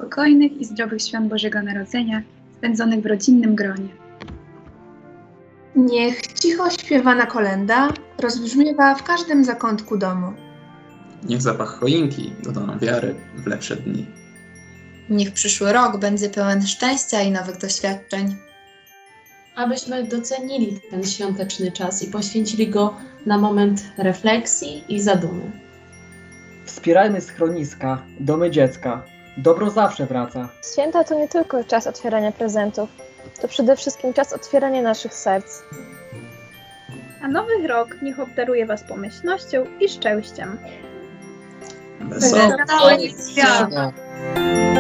spokojnych i zdrowych świąt Bożego Narodzenia, spędzonych w rodzinnym gronie. Niech cicho śpiewana kolęda rozbrzmiewa w każdym zakątku domu. Niech zapach choinki doda nam wiary w lepsze dni. Niech przyszły rok będzie pełen szczęścia i nowych doświadczeń. Abyśmy docenili ten świąteczny czas i poświęcili go na moment refleksji i zadumy. Wspierajmy schroniska, domy dziecka. Dobro zawsze wraca. Święta to nie tylko czas otwierania prezentów, to przede wszystkim czas otwierania naszych serc. A nowy rok niech obdaruje Was pomyślnością i szczęściem. Wesołych Wesołych świąt! Świąt.